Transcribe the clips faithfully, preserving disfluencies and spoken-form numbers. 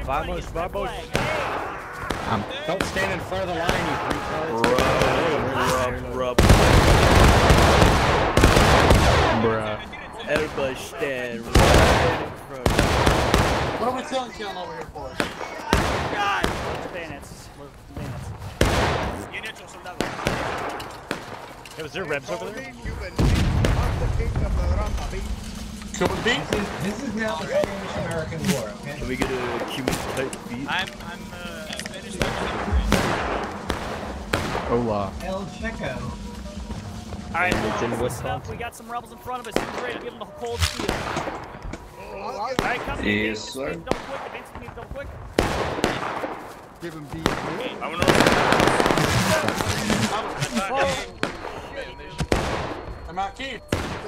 Vamos, vamos. Um, don't stand in front of the line, you retards. Rub, rub, rub. Bruh. Everybody stand right in front. What are we telling you over here for? God! Where's bayonets? Where's bayonets? Hey, was there Rebs over there? Cuban beat? This is, this is now the Spanish-American War, okay? Can we get a Cuban type beat? I'm, I'm, uh, finished. Hola. El Checo. Alright, it's in uh, Wisconsin. we got some rebels in front of us. Who's ready to give them the cold steel? Alright, come to Yes, me. sir. Double quick, advance to me, double quick. Give him beat. I wanna I'm out, Keith.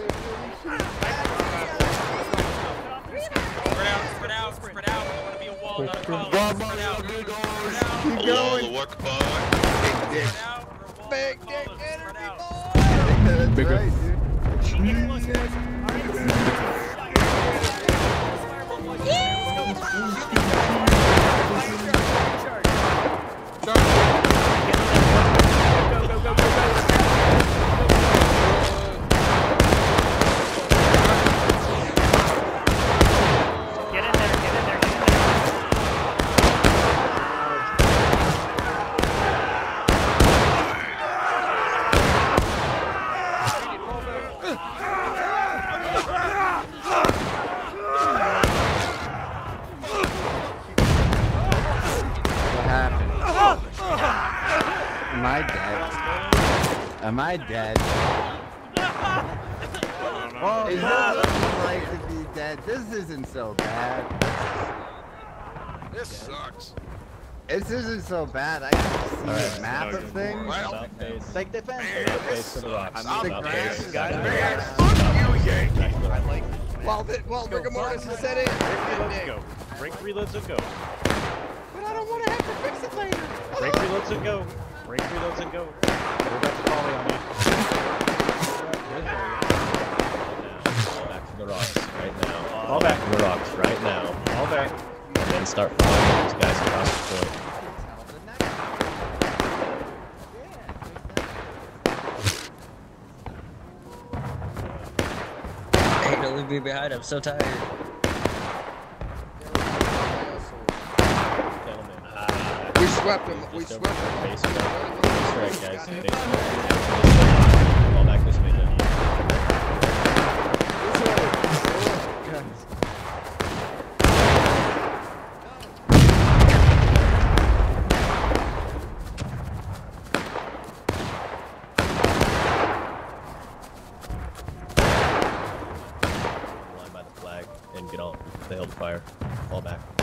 Spread out, spread out, spread out. I wanna be a wall, not a column. Spread out, spread out. Keep going. Spread out, Big dick energy, out. That's Bigger. right, dude. Go, go, go, go, go. Get in there, get in there, get in there. What happened? Am I dead? Am I dead? Oh, is this what it's like to be dead? This isn't so bad. This sucks. This isn't so bad. I can see Alright, a map of things. Well, Like defense. this to the rocks. sucks. The grass is Man, good. fuck you, Yankee. Well, the, well, rigor mortis is set in. Let's go. Break reloads and go. But I don't want to have to fix it later. Break reloads and go. Break reloads and go. We're about to volley on you. Fall back to the rocks right now. Fall back to the rocks right now. Fall back. And then start following those guys across the point. Hey, don't leave me behind. I'm so tired. Gentlemen. Uh, We swept him. We just swept over him. Base strike. Base strike, guys. Base strike. Fall back this way, then. Line by the flag and get on the hill to fire. Fall back.